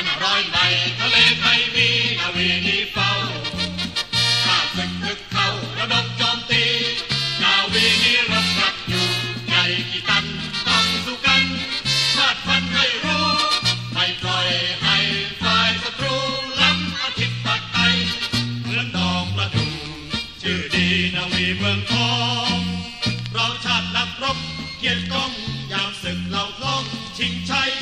2500 ใบทะเลไทยมีนาวีนี้เฝ้าข้าศึกนึกเข้าระดมโจมตีนาวีนี้รบกับอยู่ใหญ่กี่ตันต้องสู้กันชาติพันธุ์ให้รู้ไม่ปล่อยให้ฝ่ายศัตรูล้ำอาทิตย์ปักไตเหมือนดอกประดู่ชื่อดีนาวีเมืองทองเราชาตินักรบเกียรติกองยามศึกเราคล่องชิงชัย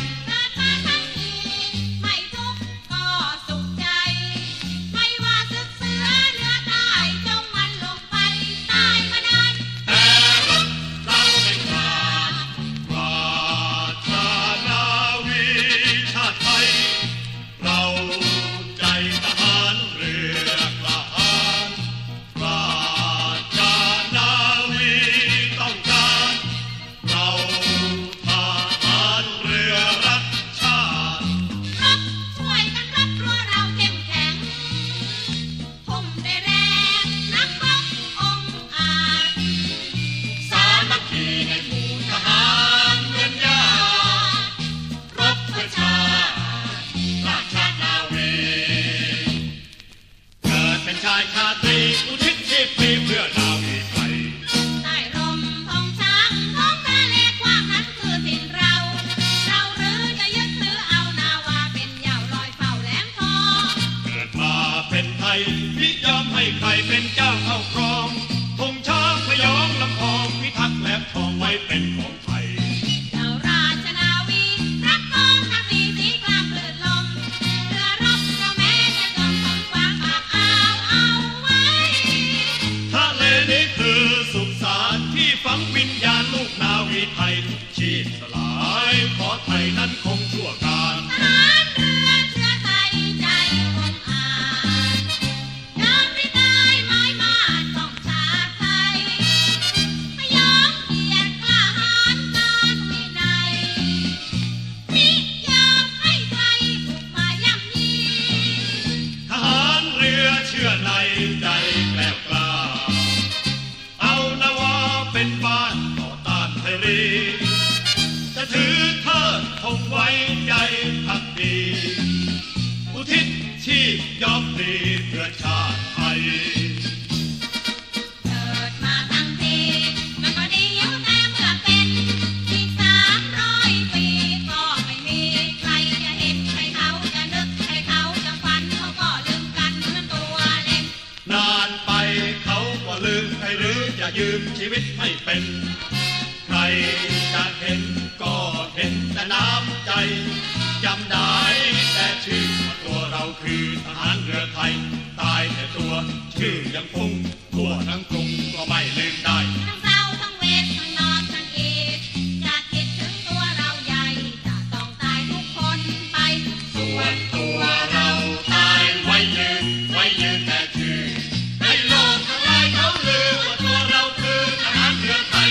ชายชาตรีอุทิศชีพเพื่อนาวีไทยใต้ร่มธงช้างท้องทะเลกว้างนั้นคือถิ่นเราหรือจะยึดถือเอานาวาเป็นเหย่าลอยเฝ้าแหลมทองเกิดมาเป็นไทยมิยอมให้ใครเป็นเจ้าเข้าครองธงช้างพยองลำพองพิทักษ์แหลมทองไว้เป็นของไทยเจ้าราชนาวีรักกองทัพดีสีกลางคลื่นลมเรือรบเราแม้จะจมทนกว้างปากอ่าวเอาไว้ทะเลนี้คือสุสานที่ฝังวิญญาณลูกนาวีไทยชีพสลายขอไทยนั้นคงชั่วการทหารเรือเชื้อไทยใจองอาจยอมไม่ตายไม้มาดของชาติไทยพยองเกียรติกล้าหาญการวินัยมิยอมให้ใครบุกมาย่ำยีทหารเรือเชื่อในใจแกล้วกล้าเอานาวาเป็นบ้านต่อต้านไทยรีจะถือเทิดธงไว้ใจพักดีอุทิศชีพยอมพลีเพื่อชาติไทยเกิดมาทั้งทีมันก็ดีอยู่แต่เมื่อเป็นอีก300 ปีก็ไม่มีใครจะเห็นใครเขาจะนึกใครเขาจะฝันเขาก็ลืมกันเหมือนตัวเล็กนานไปเขาก็ลืมใครหรือจะยืมชีวิตให้เป็นใครจะเห็นก็เห็นแต่น้ำใจจำได้แต่ชื่อตัวเราคือทหารเรือไทยตายแต่ตัวชื่อยังคงทั่วทั้งกรุงก็ไม่ลืมได้ทั้งเศร้าทั้งเวททั้งนอนทั้งอีดจะคิดถึงตัวเราใหญ่จะต้องตายทุกคนไปส่วนตัวเราตายไว้ยืนแต่ชื่อให้โลกทั้งหลายเขาลือว่าตัวเราคือทหารเรือไทย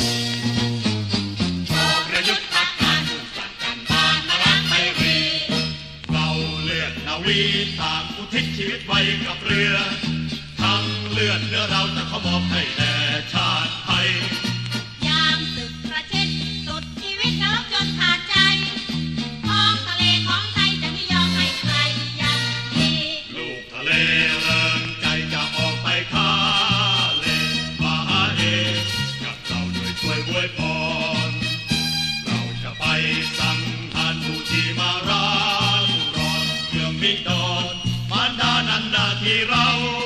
ออกเรือยุทธการถูกจัดกันบ้านมาล้างไทยรีเราเลือดนาวีต่างอุทิศชีวิตไว้กับเรือทั้งเลือดเนื้อเราจะขอมอบให้แด่ชาติไทยยามศึกประชิดสุดชีวิตรบจนขาดใจท้องทะเลของไทยจะไม่ยอมให้ใครย่ำยีลูกทะเลเริงใจจะออกไปค้าเล่มาหาเอกับเราด้วยช่วยอวยพรเราจะไปสังหารผู้ที่มาร้านรอนเมืองมิดอนมารดานันนาที่เรา